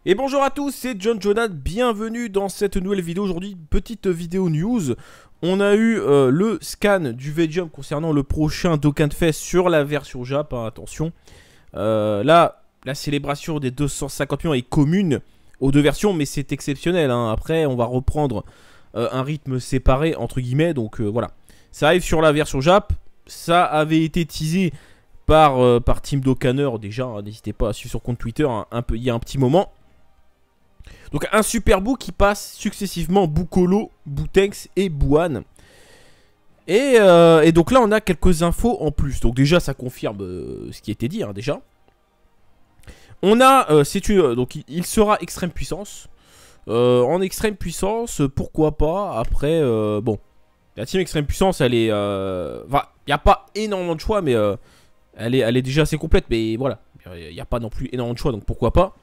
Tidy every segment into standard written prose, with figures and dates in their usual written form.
Et bonjour à tous, c'est John Jonathan, bienvenue dans cette nouvelle vidéo. Aujourd'hui, petite vidéo news. On a eu le scan du VJump concernant le prochain Dokkan Fest sur la version Jap, hein, attention. Là, la célébration des 250 millions est commune aux deux versions, mais c'est exceptionnel, hein. Après, on va reprendre un rythme séparé, entre guillemets, donc voilà. Ça arrive sur la version Jap, ça avait été teasé par Team Dokkaner déjà, hein, n'hésitez pas à suivre sur compte Twitter, hein, il y a un petit moment. Donc un super bout qui passe successivement Boukolo, Boutenx et Bouane. Et donc là on a quelques infos en plus. Donc déjà ça confirme ce qui a été dit, hein, déjà. On a, donc il sera extrême puissance. En extrême puissance, pourquoi pas. Après, bon, la team extrême puissance, elle est, enfin, il n'y a pas énormément de choix, mais elle est déjà assez complète. Mais voilà, il n'y a pas non plus énormément de choix, donc pourquoi pas.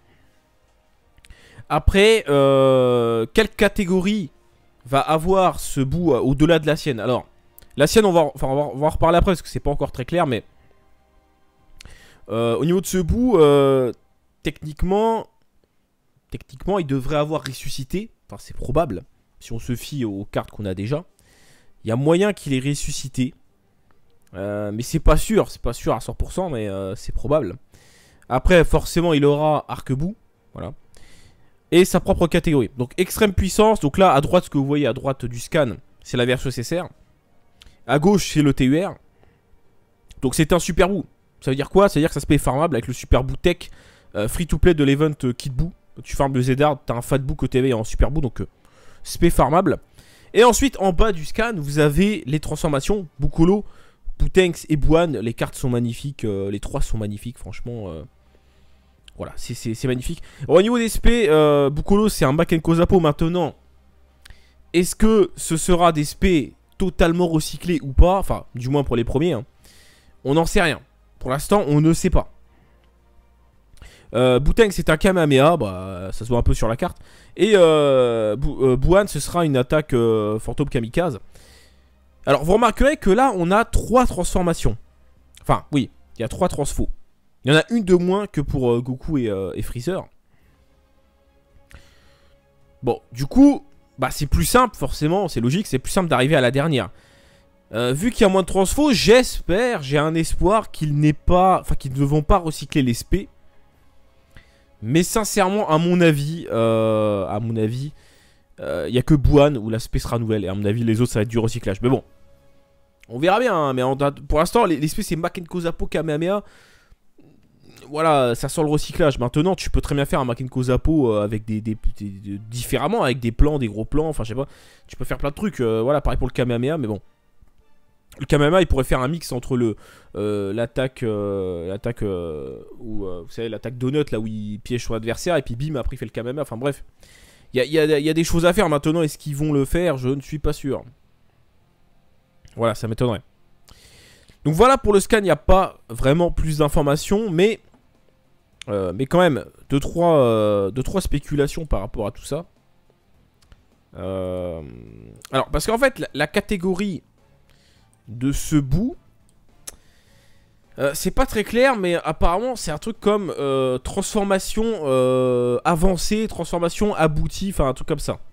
Après, quelle catégorie va avoir ce bout au-delà de la sienne? Alors, la sienne, on va en reparler après parce que c'est pas encore très clair, mais au niveau de ce bout, techniquement, il devrait avoir ressuscité. Enfin, c'est probable, si on se fie aux cartes qu'on a déjà. Il y a moyen qu'il ait ressuscité. Mais c'est pas sûr à 100%, mais c'est probable. Après, forcément, il aura arc-bout. Voilà. Et sa propre catégorie. Donc extrême puissance. Donc là à droite, ce que vous voyez à droite du scan, c'est la version SSR. À gauche c'est le TUR. Donc c'est un super bout. Ça veut dire quoi? Ça veut dire que ça se paye farmable avec le super bout tech free to play de l'event Kit Bout. Tu farmes le Zedard, t'as un fat bout que t'éveilles en super bout. Donc se paye farmable. Et ensuite en bas du scan vous avez les transformations Boukolo, Boutenx et Bouane. Les cartes sont magnifiques. Les trois sont magnifiques franchement. Voilà, c'est magnifique. Au niveau des SP, Boukolo c'est un Makenko Zappo maintenant. Est-ce que ce sera des SP totalement recyclés ou pas? Enfin, du moins pour les premiers, hein. On n'en sait rien. Pour l'instant, on ne sait pas. Boutenx c'est un Kamehameha, bah, ça se voit un peu sur la carte. Et Bouane ce sera une attaque fantôme kamikaze. Alors vous remarquerez que là on a 3 transformations. Enfin, oui, il y a 3 transfos. Il y en a une de moins que pour Goku et Freezer. Bon, du coup, bah c'est plus simple, forcément, c'est logique, c'est plus simple d'arriver à la dernière. Vu qu'il y a moins de transfo, j'espère, j'ai un espoir qu'ils n'aient pas, enfin qu'ils ne vont pas recycler les SP. Mais sincèrement, à mon avis, il n'y a que Bouane où la SP sera nouvelle. Et à mon avis, les autres, ça va être du recyclage. Mais bon, on verra bien, hein, mais pour l'instant, les SP, c'est Makenko Zappo, Kamehameha. Voilà, ça sent le recyclage. Maintenant, tu peux très bien faire un Makenko Zappo avec différemment, avec des plans, des gros plans. Enfin, je sais pas. Tu peux faire plein de trucs. Voilà, pareil pour le Kamehameha, mais bon. Le Kamehameha, il pourrait faire un mix entre l'attaque, vous savez, l'attaque donut là où il piège son adversaire et puis bim, après il fait le Kamehameha. Enfin bref, il y a des choses à faire maintenant. Est-ce qu'ils vont le faire? Je ne suis pas sûr. Voilà, ça m'étonnerait. Donc voilà, pour le scan, il n'y a pas vraiment plus d'informations, mais quand même, 2-3 spéculations par rapport à tout ça. Alors, parce qu'en fait, la catégorie de ce bout, c'est pas très clair, mais apparemment, c'est un truc comme transformation avancée, transformation aboutie, enfin un truc comme ça.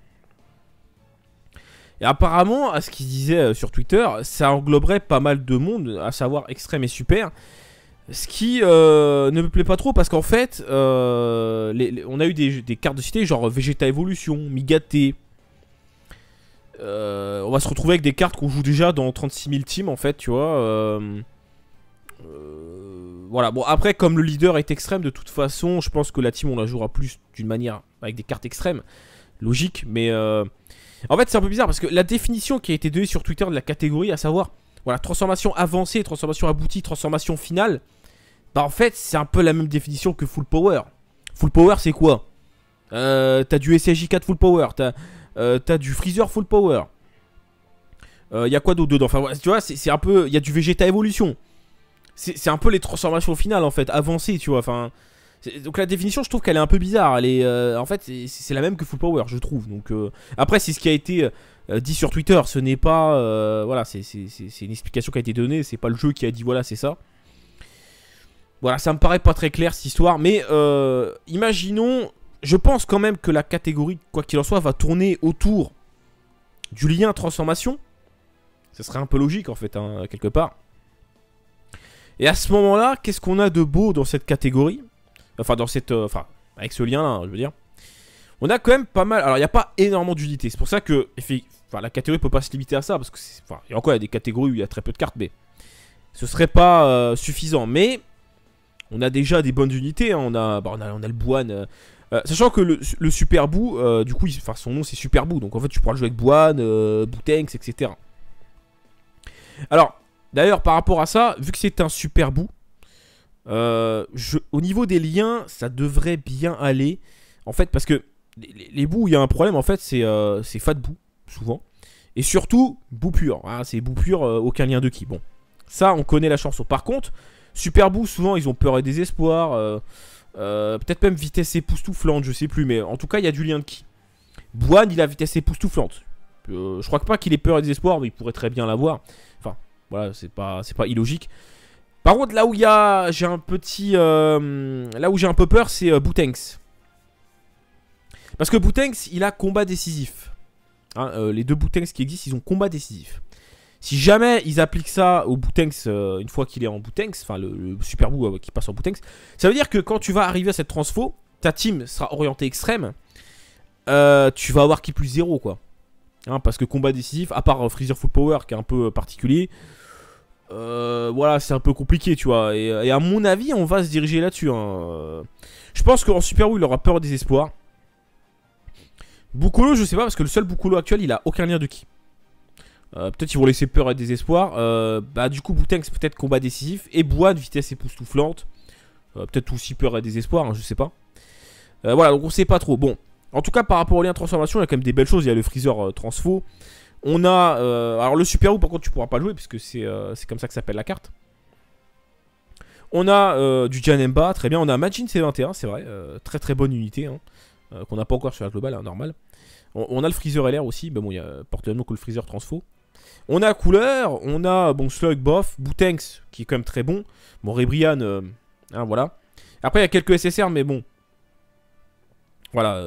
Et apparemment, à ce qu'il disait sur Twitter, ça engloberait pas mal de monde, à savoir extrême et super. Ce qui ne me plaît pas trop parce qu'en fait, on a eu des cartes de cité genre Vegeta Evolution, Migate. On va se retrouver avec des cartes qu'on joue déjà dans 36 000 teams en fait, tu vois. Voilà, bon après comme le leader est extrême, de toute façon, je pense que la team on la jouera plus d'une manière avec des cartes extrêmes. Logique, mais en fait c'est un peu bizarre parce que la définition qui a été donnée sur Twitter de la catégorie, à savoir voilà, transformation avancée, transformation aboutie, transformation finale, bah en fait c'est un peu la même définition que full power. Full power c'est quoi? T'as du SSJ4 full power, t'as du Freezer full power. Y a quoi d'autre dedans? Enfin tu vois, c'est un peu, y a du Vegeta Evolution. C'est un peu les transformations finales en fait, avancées, tu vois, enfin. Donc la définition, je trouve qu'elle est un peu bizarre. Elle est, en fait, c'est la même que Full Power, je trouve. Donc après, c'est ce qui a été dit sur Twitter. Ce n'est pas, voilà, c'est une explication qui a été donnée. C'est pas le jeu qui a dit voilà, c'est ça. Voilà, ça me paraît pas très clair cette histoire. Mais imaginons je pense quand même que la catégorie, quoi qu'il en soit, va tourner autour du lien transformation. Ça serait un peu logique en fait, hein, quelque part. Et à ce moment-là, qu'est-ce qu'on a de beau dans cette catégorie? Enfin, dans cette, avec ce lien-là, hein, je veux dire. On a quand même pas mal. Alors, il n'y a pas énormément d'unités. C'est pour ça que la catégorie ne peut pas se limiter à ça. Parce que, il y a encore des catégories où il y a très peu de cartes, mais ce serait pas suffisant. Mais on a déjà des bonnes unités. Hein. On a le Bouane. Sachant que le Super Boo, du coup, son nom c'est Super Boo. Donc en fait, tu pourras le jouer avec Bouane, Boutenx, etc. Alors, d'ailleurs, par rapport à ça, vu que c'est un Super Boo, au niveau des liens, ça devrait bien aller. En fait, parce que les bouts, il y a un problème, en fait, c'est Fat Boo, souvent. Et surtout, Boo pur. Hein, c'est Boo pur, aucun lien de ki. Bon, ça, on connaît la chanson. Par contre, Super Boo, souvent, ils ont peur et désespoir. Peut-être même vitesse époustouflante, je sais plus. Mais en tout cas, il y a du lien de ki. Bouane, il a vitesse époustouflante. Je crois pas qu'il ait peur et désespoir, mais il pourrait très bien l'avoir. Enfin, voilà, c'est pas illogique. Par contre, là où j'ai un petit, là où j'ai un peu peur, c'est Boutenx. Parce que Boutenx, il a combat décisif. Hein, les deux Boutenx qui existent, ils ont combat décisif. Si jamais ils appliquent ça au Boutenx une fois qu'il est en Boutenx, enfin le Super Boo qui passe en Boutenx, ça veut dire que quand tu vas arriver à cette transfo, ta team sera orientée extrême. Tu vas avoir qui plus 0 quoi. Hein, parce que combat décisif, à part Freezer Full Power qui est un peu particulier, voilà, c'est un peu compliqué, tu vois. Et à mon avis, on va se diriger là-dessus. Hein. Je pense qu'en Super Boo, il aura peur et désespoir. Boucolo, je sais pas, parce que le seul Boucolo actuel, il a aucun lien de ki. Peut-être ils vont laisser peur et désespoir. Du coup, Boutenx, peut-être combat décisif. Et Bouane, vitesse époustouflante. Peut-être aussi peur et désespoir, hein, je sais pas. Voilà, donc on sait pas trop. Bon, en tout cas, par rapport au lien transformation, il y a quand même des belles choses. Il y a le Freezer Transfo. On a. Alors, le Super Boo, par contre, tu pourras pas le jouer, puisque c'est comme ça que s'appelle la carte. On a du Janemba, très bien. On a Majin C21, c'est vrai. Très très bonne unité. Hein. Qu'on n'a pas encore sur la globale, hein, normal. On a le Freezer LR aussi, mais bon, il porte le nom que le Freezer Transfo. On a Couleur, on a Slug, bof, Boutenx, qui est quand même très bon. Bon, Rebrian, hein, voilà. Après, il y a quelques SSR, mais bon. Voilà.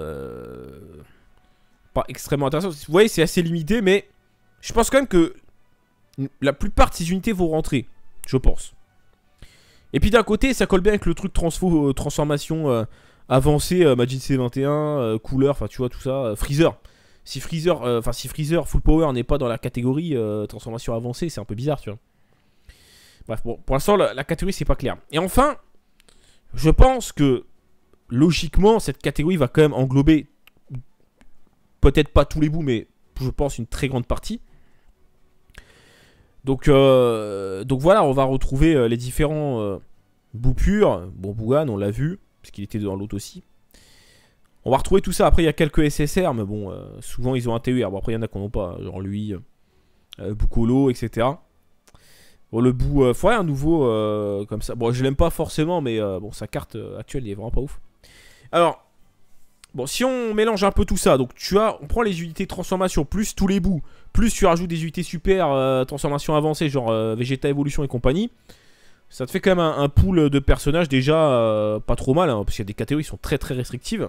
Pas extrêmement intéressant. Vous voyez, c'est assez limité, mais je pense quand même que la plupart de ces unités vont rentrer, je pense. Et puis d'un côté, ça colle bien avec le truc transformation avancé, Majin C21, Couleur, enfin tu vois tout ça, Freezer. Si Freezer Full Power n'est pas dans la catégorie transformation avancée, c'est un peu bizarre, tu vois. Bref, bon, pour l'instant, la catégorie, c'est pas clair. Et enfin, je pense que, logiquement, cette catégorie va quand même englober, peut-être pas tous les bouts, mais je pense une très grande partie. Donc voilà, on va retrouver les différents bouts purs. Bon, Bouane, on l'a vu, parce qu'il était dans l'autre aussi. On va retrouver tout ça. Après, il y a quelques SSR, mais bon, souvent ils ont un TER. Bon, après, il y en a qui n'en ont pas, genre lui, Boucolo, etc. Bon, le bout, faudrait un nouveau comme ça. Bon, je l'aime pas forcément, mais bon, sa carte actuelle, il est vraiment pas ouf. Alors, bon, si on mélange un peu tout ça, donc on prend les unités transformation, plus tous les bouts, plus tu rajoutes des unités super transformation avancée, genre Vegeta Evolution et compagnie. Ça te fait quand même un pool de personnages déjà pas trop mal, hein, parce qu'il y a des catégories qui sont très très restrictives.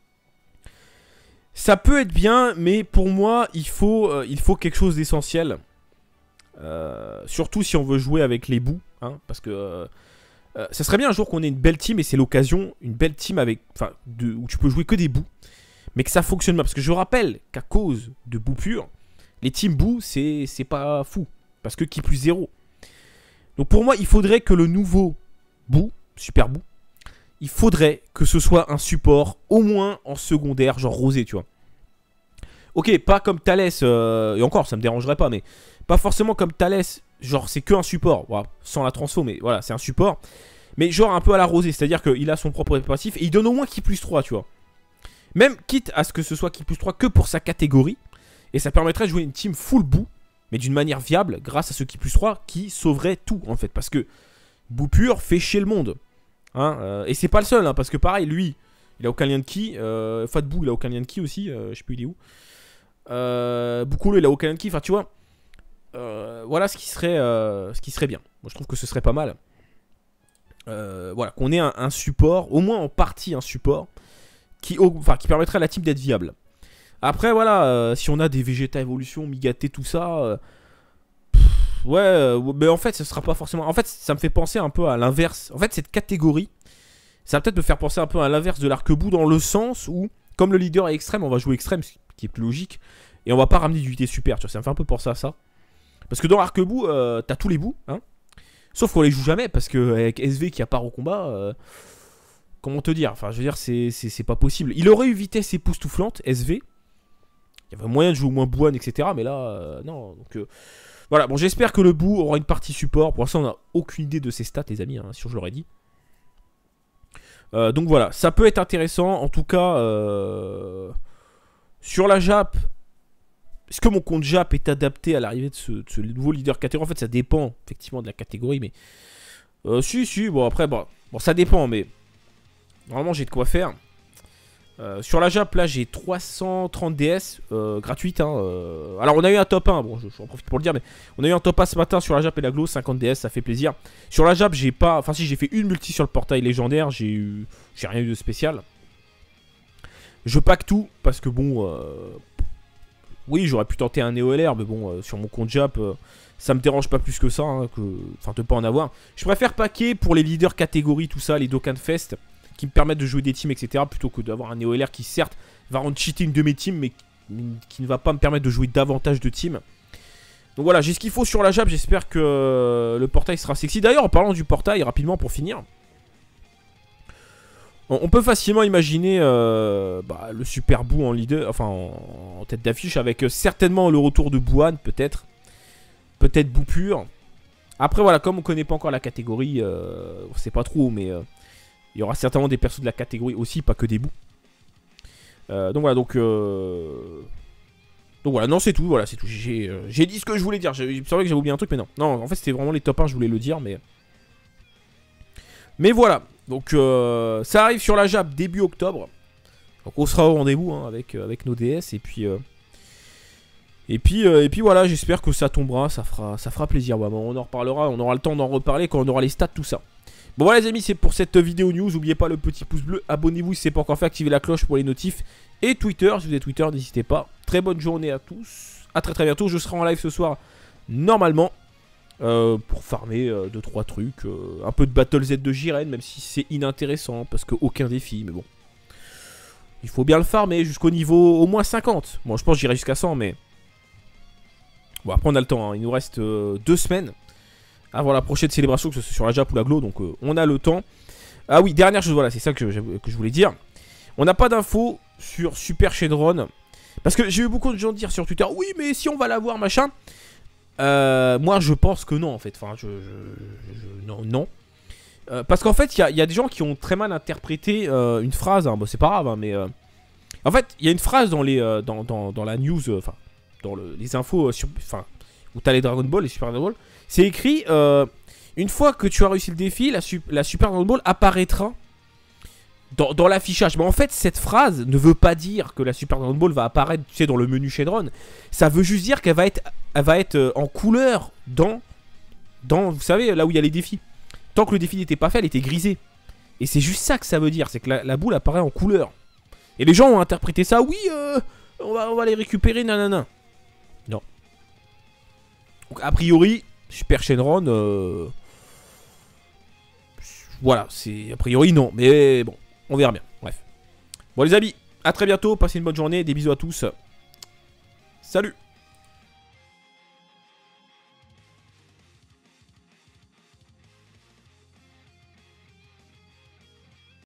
Ça peut être bien, mais pour moi, il faut quelque chose d'essentiel. Surtout si on veut jouer avec les bouts, hein, parce que ça serait bien un jour qu'on ait une belle team, et c'est l'occasion, une belle team avec, où tu peux jouer que des bouts, mais que ça fonctionne bien. Parce que je rappelle qu'à cause de bouts purs, les teams bouts, c'est pas fou, parce que qui plus 0. Donc pour moi, il faudrait que le nouveau bout, Super Bout, il faudrait que ce soit un support au moins en secondaire, genre rosé, tu vois. Ok, pas comme Thalès, et encore, ça me dérangerait pas, mais pas forcément comme Thalès, genre c'est que un support, voilà, sans la transfo, mais voilà, c'est un support. Mais genre un peu à la rosée, c'est-à-dire qu'il a son propre passif, et il donne au moins qui plus 3, tu vois. Même quitte à ce que ce soit qui plus 3 que pour sa catégorie, et ça permettrait de jouer une team full bout, mais d'une manière viable, grâce à ce qui plus 3 qui sauverait tout, en fait, parce que bout pur fait chier le monde. Hein, et c'est pas le seul, hein, parce que pareil, lui, il a aucun lien de ki. Fat Boo, il a aucun lien de ki aussi. Je sais plus, il est où. Boucolo, il a aucun lien de ki. Enfin, tu vois. Voilà ce qui serait bien. Moi, je trouve que ce serait pas mal. Voilà, qu'on ait un support, au moins en partie un support, qui permettrait à la team d'être viable. Après, voilà, si on a des Vegeta Evolution, Migaté, tout ça... ouais, mais en fait, ce sera pas forcément... En fait, ça me fait penser un peu à l'inverse. En fait, cette catégorie, ça va peut-être me faire penser un peu à l'inverse de l'arc-bout, dans le sens où, comme le leader est extrême, on va jouer extrême, ce qui est plus logique, et on va pas ramener d'unité super, tu vois, ça me fait un peu penser à ça. Parce que dans l'arc-bout, t'as tous les bouts, hein. Sauf qu'on les joue jamais, parce que avec SV qui apparaît au combat... comment te dire? Enfin, je veux dire, c'est pas possible. Il aurait eu vitesse époustouflante, SV. Il y avait moyen de jouer au moins Bouane, etc. Mais là, non. Donc, voilà. Bon, j'espère que le bout aura une partie support. Pour l'instant, on n'a aucune idée de ses stats, les amis. Hein, si je l'aurais dit. Donc voilà. Ça peut être intéressant. En tout cas, sur la Jap, est-ce que mon compte Jap est adapté à l'arrivée de ce nouveau leader catégorie? En fait, ça dépend effectivement de la catégorie. Mais si. Bon, après, bon, ça dépend. Mais normalement, j'ai de quoi faire. Sur la Jap, là, j'ai 330 DS gratuite. Hein, alors, on a eu un top 1. Bon, j'en profite pour le dire, mais on a eu un top 1 ce matin sur la Jap et la Glow. 50 DS, ça fait plaisir. Sur la Jap, j'ai pas. Enfin, si, j'ai fait une multi sur le portail légendaire. J'ai rien eu de spécial. Je pack tout parce que bon. Oui, j'aurais pu tenter un NeoLR, mais bon, sur mon compte Jap, ça me dérange pas plus que ça. Hein, enfin, de pas en avoir. Je préfère packer pour les leaders catégories, tout ça, les Dokkan Fest, qui me permettent de jouer des teams, etc. Plutôt que d'avoir un NeoLR qui, certes, va rendre cheater une de mes teams, mais qui ne va pas me permettre de jouer davantage de teams. Donc voilà, j'ai ce qu'il faut sur la Jap. J'espère que le portail sera sexy. D'ailleurs, en parlant du portail, rapidement pour finir, on peut facilement imaginer le super Boo en leader, enfin en tête d'affiche, avec certainement le retour de Bouane, peut-être. Peut-être Boo pur. Après, voilà, comme on connaît pas encore la catégorie, on sait pas trop, mais... il y aura certainement des persos de la catégorie aussi, pas que des bouts. Donc voilà, donc voilà, non, c'est tout, voilà, c'est tout. J'ai dit ce que je voulais dire. C'est vrai que j'avais oublié un truc, mais non. Non, en fait, c'était vraiment les top 1, je voulais le dire, mais... Mais voilà, donc ça arrive sur la Jap début octobre. Donc on sera au rendez-vous hein, avec nos DS, et puis... Et puis voilà, j'espère que ça tombera, ça fera plaisir. Ouais, bon, on en reparlera, on aura le temps d'en reparler quand on aura les stats, tout ça. Bon voilà les amis, c'est pour cette vidéo news. N'oubliez pas le petit pouce bleu, abonnez-vous si ce n'est pas encore fait, activez la cloche pour les notifs. Et Twitter, si vous êtes Twitter, n'hésitez pas. Très bonne journée à tous, à très bientôt. Je serai en live ce soir, normalement, pour farmer 2-3 trucs. Un peu de Battle Z de Jiren, même si c'est inintéressant, parce qu'aucun défi, mais bon. Il faut bien le farmer jusqu'au niveau au moins 50. Bon, je pense que j'irai jusqu'à 100, mais... Bon, après on a le temps, hein. Il nous reste 2 semaines avant la prochaine célébration, que ce soit sur la Jap ou la Glow, donc on a le temps. Ah oui, dernière chose, voilà, c'est ça que je voulais dire. On n'a pas d'infos sur Super Shenron. Parce que j'ai eu beaucoup de gens dire sur Twitter, oui, mais si on va l'avoir, machin. Moi, je pense que non, en fait. Enfin, non. Parce qu'en fait, il y a des gens qui ont très mal interprété une phrase. Hein, bon, c'est pas grave, hein, mais... en fait, il y a une phrase dans, dans la news, enfin, dans les infos, où t'as les Dragon Ball, les Super Dragon Ball. C'est écrit, une fois que tu as réussi le défi, la Super Dragon Ball apparaîtra dans l'affichage. Mais en fait, cette phrase ne veut pas dire que la Super Dragon Ball va apparaître, tu sais, dans le menu Shenron. Ça veut juste dire qu'elle va être en couleur dans, vous savez, là où il y a les défis. Tant que le défi n'était pas fait, elle était grisée. Et c'est juste ça que ça veut dire, c'est que la boule apparaît en couleur. Et les gens ont interprété ça, oui, on va les récupérer, nanana. Non. Donc, a priori... Super Shenron, voilà, c'est a priori non, mais bon, on verra bien, bref. Bon les amis, à très bientôt, passez une bonne journée, des bisous à tous, salut.